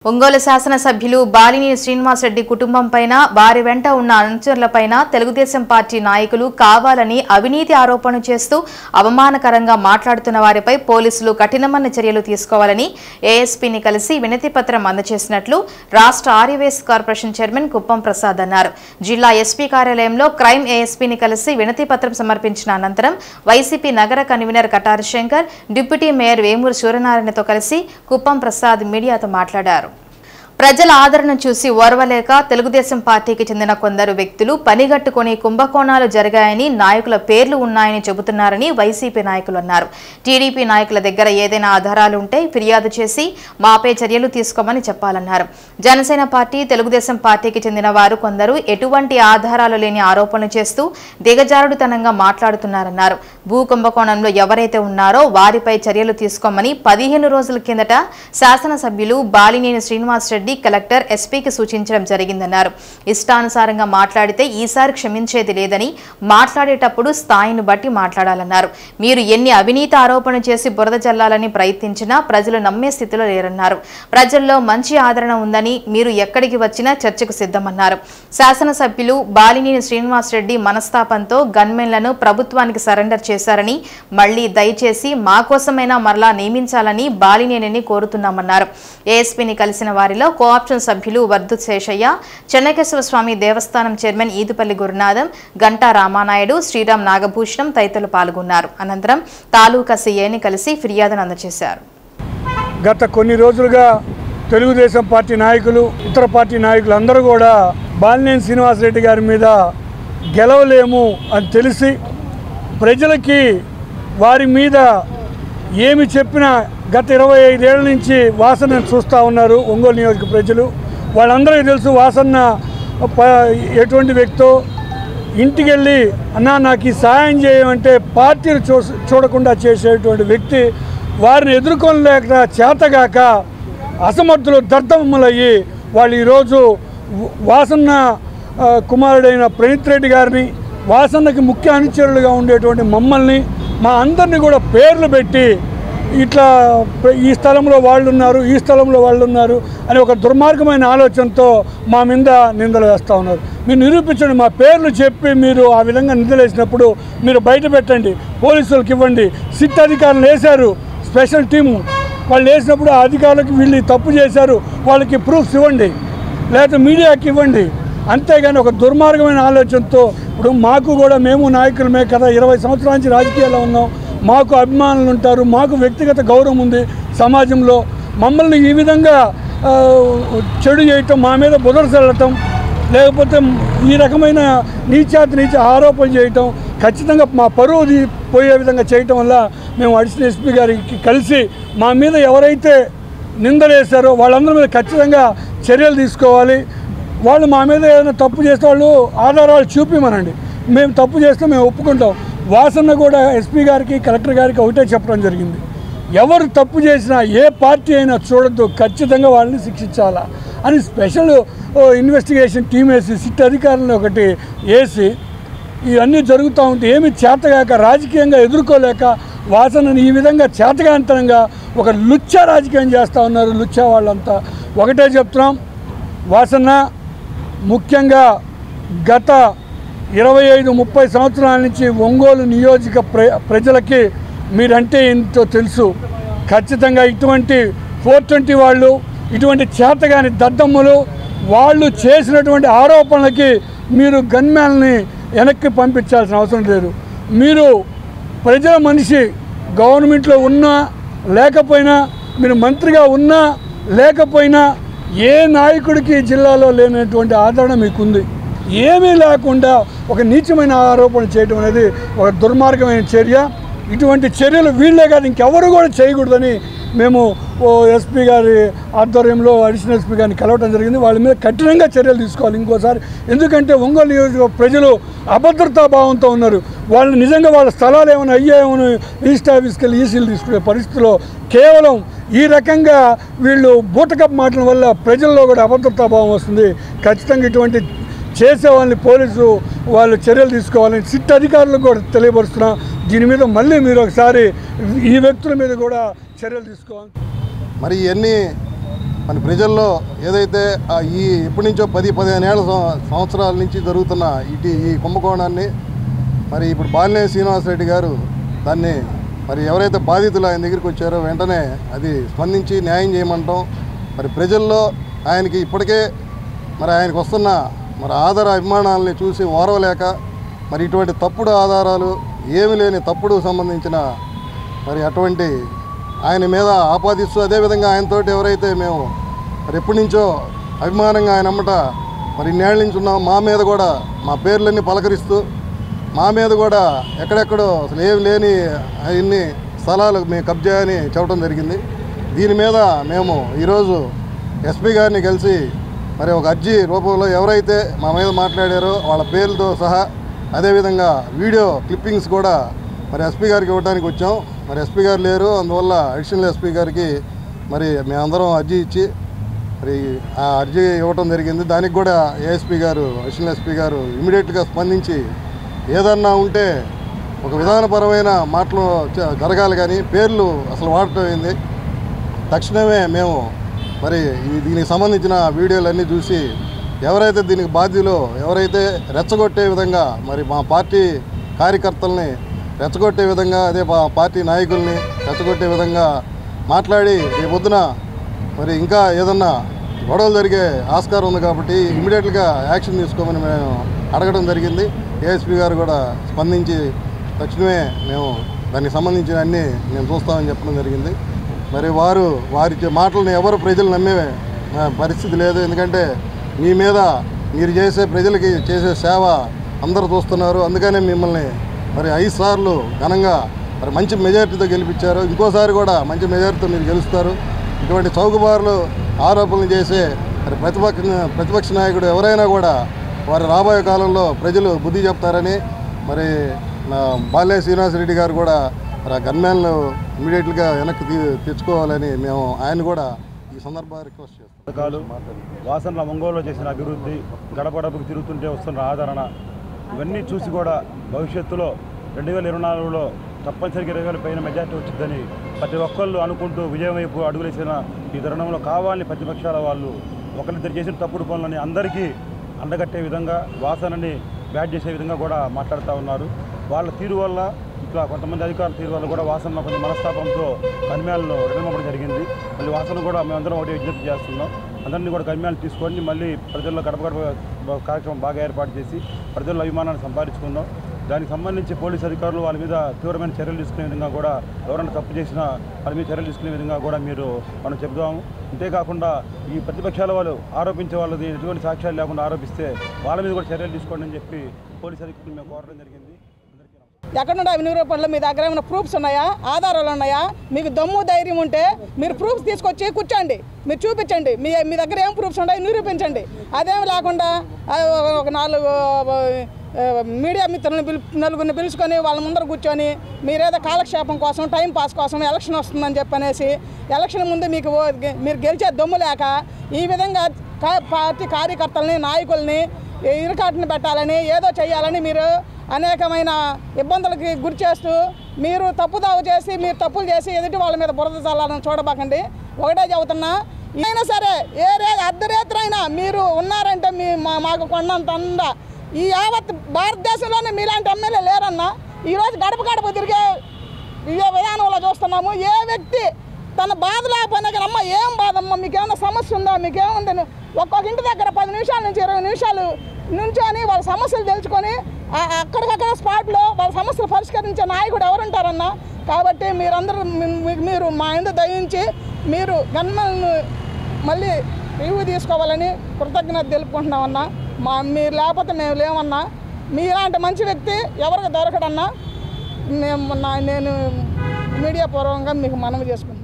ఒంగోలు శాసనసభ్యులు బాలినేని శ్రీనివాసరెడ్డి కుటుంబంపైన వారి వెంట ఉన్న అనుచరులపైన తెలుగుదేశం పార్టీ నాయకులు కావాలని అవినీతి ఆరోపణలు చేస్తూ అవమానకరంగా మాట్లాడుతున్న వారిపై పోలీసులు కఠినమైన చర్యలు తీసుకోవాలని ఏఎస్పీని కలిసి వినతి పత్రం అందజేసినట్లు రాష్ట్ర ఆర్యవేస్ కార్పొరేషన్ చైర్మన్ కుప్పం ప్రసాద్ అన్నారు. జిల్లా ఎస్పీ కార్యాలయంలో క్రైమ్ ఏఎస్పీని కలిసి వినతి పత్రం సమర్పించిన అనంతరం వైసీపీ నగర convener Katari Shankar, deputy mayor Vemuru సూర్యనారాయణతో కలిసి కుప్పం ప్రసాద్ మీడియాతో మాట్లాడారు. ప్రజల ఆదరణ చూసి ఓర్వలేక తెలుగుదేశం పార్టీకి చెందిన కొందరు వ్యక్తులు పనిగట్టుకుని కుంభకోణాలు జరిగాయని, నాయకుల పేర్లు ఉన్నాయని చెబుతున్నారని వైసీపీ నాయకులు అన్నారు. టీడీపీ నాయకుల దగ్గర ఏదైనా ఆధారాలు ఉంటే ఫిర్యాదు చేసి మాపై చర్యలు తీసుకోమని చెప్పాలన్నారు. జనసేన పార్టీ, తెలుగుదేశం పార్టీకి చెందిన వారు కొందరు ఎటువంటి ఆధారాలు లేని ఆరోపణలు చేస్తూ దిగజారుడుతనంగా మాట్లాడుతున్నారన్నారు. భూ కుంభకోణంలో ఎవరైతే ఉన్నారో వారిపై చర్యలు తీసుకోమని 15 రోజుల కిందట శాసనసభ్యులు బాలినేని శ్రీనివాసరెడ్డి కలెక్టర్ ఎస్పీకి సూచించడం జరిగిందన్నారు. ఇష్టానుసారంగా మాట్లాడితే ఈసారి క్షమించేది లేదని, మాట్లాడేటప్పుడు స్థాయిని బట్టి మాట్లాడాలన్నారు. మీరు ఎన్ని అవినీతి ఆరోపణలు చేసి బురద జల్లాలని ప్రయత్నించినా ప్రజలు నమ్మే స్థితిలో లేరన్నారు. ప్రజల్లో మంచి ఆదరణ ఉందని, మీరు ఎక్కడికి వచ్చినా చర్చకు సిద్ధమన్నారు. శాసనసభ్యులు బాలినేని శ్రీనివాసరెడ్డి మనస్తాపంతో గన్మెన్లను ప్రభుత్వానికి సరెండర్ చేశారని, మళ్లీ దయచేసి మా కోసమైనా మరలా నియమించాలని బాలినేనిని కోరుతున్నామన్నారు. ఏఎస్పీని కలిసిన వారిలో కోఆప్షన్ సభ్యులు వర్ధు శేషయ్య, చెన్నకేశ్వర స్వామి దేవస్థానం చైర్మన్ ఈదుపల్లి గురునాథం, గంటా రామానాయుడు, శ్రీరామ్ నాగభూషణం తదితరులు పాల్గొన్నారు. అనంతరం తాలూకా సీఏని కలిసి ఫిర్యాదును అందజేశారు. గత కొన్ని రోజులుగా తెలుగుదేశం పార్టీ నాయకులు, ఇతర పార్టీ నాయకులు అందరూ కూడా బాలినేని శ్రీనివాసరెడ్డి గారి మీద గెలవలేము అని తెలిసి ప్రజలకి వారి మీద ఏమి చెప్పినా గత 25 ఏళ్ల నుంచి వాసన చూస్తూ ఉన్నారు ఒంగోలు నియోజక ప్రజలు. వాళ్ళందరికీ తెలుసు వాసన్న ఎటువంటి వ్యక్తో. ఇంటికి వెళ్ళి అన్నా నాకు ఈ సాయం చేయమంటే పార్టీని చూడకుండా చేసేటువంటి వ్యక్తి. వారిని ఎదుర్కొనలేక చేతగాక అసమర్థులు దర్దమ్మలయ్యి వాళ్ళు ఈరోజు వాసన్న కుమారుడైన ప్రణీత్ రెడ్డి గారిని, వాసన్నకి ముఖ్య అనుచరులుగా ఉండేటువంటి మమ్మల్ని, మా అందరినీ కూడా పేర్లు పెట్టి ఇట్లా ఈ స్థలంలో వాళ్ళు ఉన్నారు, ఈ స్థలంలో వాళ్ళు ఉన్నారు అని ఒక దుర్మార్గమైన ఆలోచనతో మా మీద నిందలు వేస్తూ ఉన్నారు. మీరు నిరూపించండి, మా పేర్లు చెప్పి మీరు ఆ విధంగా నిందలు వేసినప్పుడు మీరు బయట పెట్టండి, పోలీసులకు ఇవ్వండి. సిట్ అధికారులు వేశారు, స్పెషల్ టీము వాళ్ళు వేసినప్పుడు ఆ అధికారులకు వీళ్ళు తప్పు చేశారు, వాళ్ళకి ప్రూఫ్స్ ఇవ్వండి, లేకపోతే మీడియాకి ఇవ్వండి. అంతేగాని ఒక దుర్మార్గమైన ఆలోచనతో ఇప్పుడు మాకు కూడా మేము నాయకులమే కదా, 20 సంవత్సరాల నుంచి రాజకీయాల్లో ఉన్నాం, మాకు అభిమానులు ఉంటారు, మాకు వ్యక్తిగత గౌరవం ఉంది సమాజంలో. మమ్మల్ని ఈ విధంగా చెడు చేయటం, మా మీద బురద చల్లటం, లేకపోతే ఈ రకమైన నీచ ఆరోపణలు చేయటం, ఖచ్చితంగా మా పరువు పోయే విధంగా చేయటం వల్ల మేము అడిషనల్ ఎస్పీ గారికి కలిసి మా మీద ఎవరైతే నిందలేశారో వాళ్ళందరి మీద ఖచ్చితంగా చర్యలు తీసుకోవాలి. వాళ్ళు మా మీద ఏదైనా తప్పు చేస్తే వాళ్ళు ఆధారాలు చూపిమనండి, మేము తప్పు చేస్తే మేము ఒప్పుకుంటాం. వాసన్న కూడా ఎస్పీ గారికి, కలెక్టర్ గారికి ఒకటే చెప్పడం జరిగింది, ఎవరు తప్పు చేసినా ఏ పార్టీ అయినా చూడొద్దు, ఖచ్చితంగా వాళ్ళని శిక్షించాలా అని స్పెషల్ ఇన్వెస్టిగేషన్ టీం వేసి సిట్ అధికారులను ఒకటి వేసి ఇవన్నీ జరుగుతూ ఉంటే ఏమి చేతగాక రాజకీయంగా ఎదుర్కోలేక వాసనని ఈ విధంగా చేతగాంతరంగా ఒక లుచ్చా రాజకీయం చేస్తూ ఉన్నారు. లుచ్చా వాళ్ళంతా ఒకటే చెప్తున్నాం, వాసన్న ముఖ్యంగా గత 25-30 సంవత్సరాల నుంచి ఒంగోలు నియోజక ప్రజలకి మీరంటే ఎంతో తెలుసు. ఖచ్చితంగా ఇటువంటి 420 వాళ్ళు, ఇటువంటి చేతగాని దద్దమ్మలు వాళ్ళు చేసినటువంటి ఆరోపణలకి మీరు గన్మ్యాన్ని వెనక్కి పంపించాల్సిన అవసరం లేదు. మీరు ప్రజల మనిషి, గవర్నమెంట్లో ఉన్నా లేకపోయినా, మీరు మంత్రిగా ఉన్నా లేకపోయినా ఏ నాయకుడికి జిల్లాలో లేనటువంటి ఆదరణ మీకుంది. ఏమీ లేకుండా ఒక నీచమైన ఆరోపణ చేయడం అనేది ఒక దుర్మార్గమైన చర్య. ఇటువంటి చర్యలు వీళ్ళే కాదు ఇంకెవరు కూడా చేయకూడదని మేము ఎస్పీ గారి ఆధ్వర్యంలో అడిషనల్ ఎస్పీ గారిని కలవడం జరిగింది. వాళ్ళ మీద కఠినంగా చర్యలు తీసుకోవాలి ఇంకోసారి. ఎందుకంటే ఒంగోలు నియోజకవర్గ ప్రజలు అభద్రతా భావంతో ఉన్నారు. వాళ్ళు నిజంగా వాళ్ళ స్థలాలు ఏమైనా అయ్యాయేమో ఈస్ట్ ఆఫీస్కి వెళ్ళి ఈసీలు తీసుకునే పరిస్థితిలో కేవలం ఈ రకంగా వీళ్ళు బూటకప్ మాటల వల్ల ప్రజల్లో కూడా అభద్రతా భావం వస్తుంది. ఖచ్చితంగా ఇటువంటి చేసే వాళ్ళని పోలీసు వాళ్ళు చర్యలు తీసుకోవాలని సిట్ అధికారులకు కూడా తెలియపరుస్తున్నా. దీని మీద మళ్ళీ మీరు ఒకసారి ఈ వ్యక్తుల మీద కూడా చర్యలు తీసుకోవాలి. మరి ఇవన్నీ మన ప్రజల్లో ఏదైతే ఈ ఇప్పటి నుంచో 10-15 సంవత్సరాల నుంచి జరుగుతున్న ఈ కుంభకోణాన్ని మరి ఇప్పుడు బాలినేని శ్రీనివాసరెడ్డి గారు దాన్ని మరి ఎవరైతే బాధితులు ఆయన దగ్గరికి వచ్చారో వెంటనే అది స్పందించి న్యాయం చేయమంటాం. మరి ప్రజల్లో ఆయనకి ఇప్పటికే మరి ఆయనకు వస్తున్న మరి ఆధార అభిమానాలని చూసి ఓరవలేక మరి ఇటువంటి తప్పుడు ఆధారాలు ఏమీ లేని తప్పుడు సంబంధించిన మరి అటువంటి ఆయన మీద ఆపాదిస్తూ అదేవిధంగా ఆయనతోటి ఎవరైతే మేము మరి ఎప్పటి నుంచో అభిమానంగా ఆయన అమ్మట మరి ఇన్నేళ్ళ నుంచి ఉన్నాం, మా మీద కూడా మా పేర్లన్నీ పలకరిస్తూ మా మీద కూడా ఎక్కడెక్కడో అసలు ఏమి లేని అన్ని స్థలాలు మేము కబ్జా అని చెప్పడం జరిగింది. దీని మీద మేము ఈరోజు ఎస్పీ గారిని కలిసి మరి ఒక అర్జీ రూపంలో ఎవరైతే మా మీద మాట్లాడారో వాళ్ళ పేర్లతో సహా అదేవిధంగా వీడియో క్లిప్పింగ్స్ కూడా మరి ఎస్పీ గారికి ఇవ్వడానికి వచ్చాం. మరి ఎస్పీ గారు లేరు, అందువల్ల అడిషనల్ ఎస్పీ గారికి మరి మేమందరం అర్జీ ఇచ్చి మరి ఆ అర్జీ ఇవ్వటం జరిగింది. దానికి కూడా ఏఎస్పీ గారు అడిషనల్ ఎస్పీ గారు ఇమీడియట్గా స్పందించి ఏదన్నా ఉంటే ఒక విధానపరమైన మాటలు జరగాలి కానీ పేర్లు అసలు వాడటం అయింది. తక్షణమే మేము మరి దీనికి సంబంధించిన వీడియోలన్నీ చూసి ఎవరైతే దీనికి బాధ్యులో ఎవరైతే రెచ్చగొట్టే విధంగా మరి మా పార్టీ కార్యకర్తల్ని రెచ్చగొట్టే విధంగా అదే మా పార్టీ నాయకుల్ని రెచ్చగొట్టే విధంగా మాట్లాడి రేపొద్దున మరి ఇంకా ఏదన్నా గొడవలు జరిగే ఆస్కారం ఉంది కాబట్టి ఇమీడియట్గా యాక్షన్ తీసుకోమని మేము అడగడం జరిగింది. ఏఎస్పీ గారు కూడా స్పందించి తక్షణమే మేము దానికి సంబంధించిన అన్నీ మేము చూస్తామని చెప్పడం జరిగింది. మరి వారి మాటలను ఎవరు ప్రజలు నమ్మే పరిస్థితి లేదు. ఎందుకంటే మీ మీద మీరు చేసే ప్రజలకి చేసే సేవ అందరూ చూస్తున్నారు. అందుకనే మిమ్మల్ని మరి 5 సార్లు ఘనంగా మరి మంచి మెజారిటీతో గెలిపించారు. ఇంకోసారి కూడా మంచి మెజారిటీతో మీరు గెలుస్తారు. ఇటువంటి చౌకబారులు ఆరోపణలు చేసే మరి ప్రతిపక్ష నాయకుడు ఎవరైనా కూడా వారి రాబోయే కాలంలో ప్రజలు బుద్ధి చెప్తారని మరి బాలినేని శ్రీనివాసరెడ్డి గారు కూడా మరి గన్మ్యాన్లు ఇమీడియట్గా వెనక్కి తెచ్చుకోవాలని మేము ఆయన కూడా ఈ సందర్భంగా రిక్వెస్ట్ చేస్తాం. పథకాలు వాసనల ఒంగోలులో చేసిన అభివృద్ధి, గడపడపకు తిరుగుతుంటే వస్తున్న ఆదరణ, ఇవన్నీ చూసి కూడా భవిష్యత్తులో 2024లో తప్పనిసరిగా 20,000 పైన మెజార్టీ వచ్చిందని ప్రతి ఒక్కళ్ళు అనుకుంటూ విజయం వైపు అడుగులేసిన ఈ తరుణంలో కావాలని ప్రతిపక్షాల వాళ్ళు ఒకరిద్దరు చేసిన తప్పుడు పనులని అందరికీ అండగట్టే విధంగా వాసనని బ్యాట్ చేసే విధంగా కూడా మాట్లాడుతూ ఉన్నారు. వాళ్ళ తీరు వల్ల ఇట్లా కొంతమంది అధికారుల తీరు వల్ల కూడా వాసనలో కొంచెం మనస్తాపంతో కన్మ్యాలను రిటర్న్ జరిగింది. మళ్ళీ వాసన కూడా మేమందరం ఒకటి విజ్ఞప్తి చేస్తున్నాం. అందరినీ కూడా కన్మ్యాలు తీసుకొని మళ్ళీ ప్రజల్లో గడప కార్యక్రమం బాగా ఏర్పాటు చేసి ప్రజల అభిమానాన్ని సంపాదించుకుందాం. దానికి సంబంధించి పోలీసు అధికారులు వాళ్ళ మీద తీవ్రమైన చర్యలు తీసుకునే విధంగా కూడా ఎవరైనా తప్పు చేసినా వాళ్ళ మీద చర్యలు తీసుకునే విధంగా కూడా మనం చెబుదాము. అంతేకాకుండా ఈ ప్రతిపక్షాల వాళ్ళు ఆరోపించే వాళ్ళది ఎటువంటి సాక్ష్యాలు లేకుండా ఆరోపిస్తే వాళ్ళ మీద కూడా చర్యలు తీసుకోండి అని చెప్పి పోలీసు అధికారులు మేము కోరడం జరిగింది. ఎక్కడుండే అవినీతి రూపంలో మీ దగ్గర ఏమైనా ప్రూఫ్స్ ఉన్నాయా, ఆధారాలు ఉన్నాయా? మీకు దమ్ము ధైర్యం ఉంటే మీరు ప్రూఫ్స్ తీసుకొచ్చి కూర్చోండి, మీరు చూపించండి. మీ దగ్గర ఏం ప్రూఫ్స్ ఉన్నాయో నిరూపించండి. అదేమి లేకుండా ఒక 4 మీడియా మిత్రులను నలుగురిని పిలుచుకొని వాళ్ళ ముందర కూర్చొని మీరేదో కాలక్షేపం కోసం టైం పాస్ కోసం ఎలక్షన్ వస్తుందని చెప్పనేసి ఎలక్షన్ ముందు మీరు గెలిచే దమ్ము లేక ఈ విధంగా పార్టీ కార్యకర్తలని నాయకుల్ని ఇరుకాటుని పెట్టాలని ఏదో చేయాలని మీరు అనేకమైన ఇబ్బందులకి గురి చేస్తూ మీరు తప్పుదావ చేసి మీరు తప్పులు చేసి ఎదుటి వాళ్ళ మీద బురద చల్లాలని చూడబాకండి. ఒకటే చెబుతున్నా, అయినా సరే అర్ధరేత్రైనా మీరు ఉన్నారంటే మాకు కొండంత అండ ఈ యావత్ భారతదేశంలోనే మీలాంటి ఎమ్మెల్యే లేరన్నా. ఈరోజు గడప తిరిగే ఇదే విధానంలో చూస్తున్నాము. ఏ వ్యక్తి తన బాధ లేకపోయినా అమ్మ ఏం బాధమ్మ, మీకేమైనా సమస్య ఉందా, మీకేముందని ఒక్కొక్క ఇంటి దగ్గర 10 నిమిషాల నుంచి 20 నిమిషాలు నుంచొని వాళ్ళ సమస్యలు తెలుసుకొని అక్కడికక్కడ స్పాట్లో వాళ్ళ సమస్యలు పరిష్కరించే నాయకుడు ఎవరుంటారన్నా. కాబట్టి మీరు మా ఇందు దయించి మీరు గన్మెన్ను మళ్ళీ రివ్యూ తీసుకోవాలని కృతజ్ఞత తెలుపుకుంటున్నామన్నా. మీరు లేకపోతే మేము లేమన్నా. మీలాంటి మంచి వ్యక్తి ఎవరికి దొరకడన్నా నేను మీడియా పూర్వకంగా మీకు మనవి చేసుకుంటాను.